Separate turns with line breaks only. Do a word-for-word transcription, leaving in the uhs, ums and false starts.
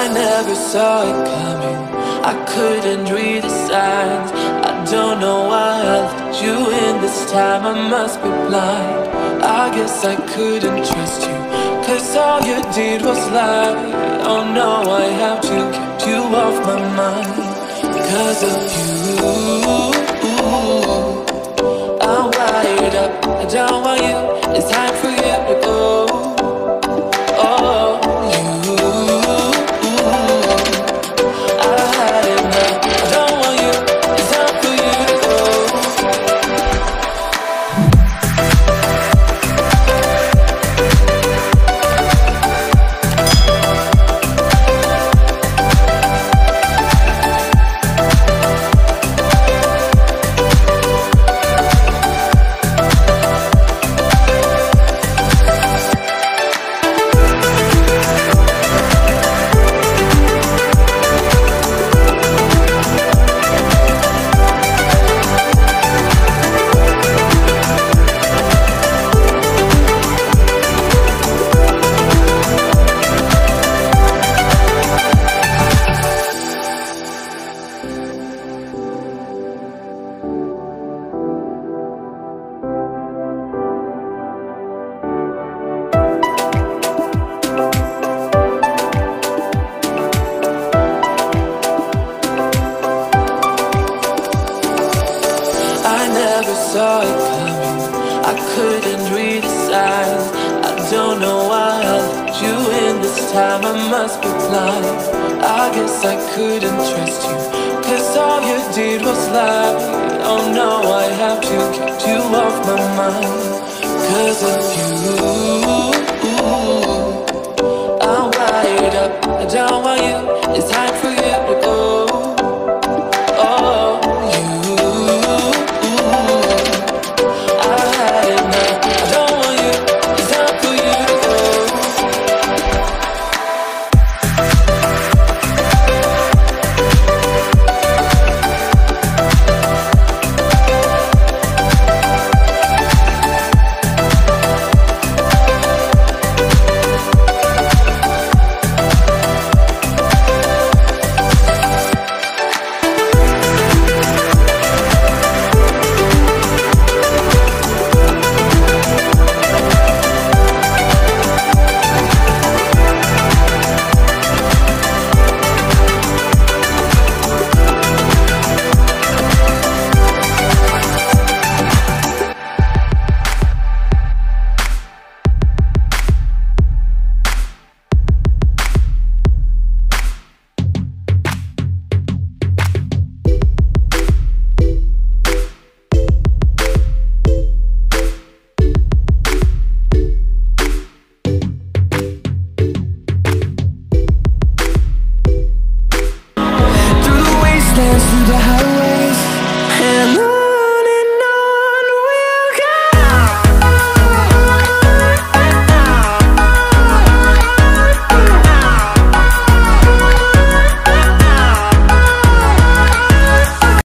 never saw it coming, I couldn't read the signs. I don't know why I let you in this time, I must be blind. I guess I couldn't trust you, cause all you did was lie. Oh no, I have to keep you off my mind. Because of you, I'm wired up, I don't want you, it's time for you to go. Oh, you, I had enough, I don't want you, it's time for you to go. Saw it coming, I couldn't read the signs. I don't know why I let you in this time, I must be blind. I guess I couldn't trust you, cause all you did was lie. Oh no, I have to keep you off my mind. Cause of you,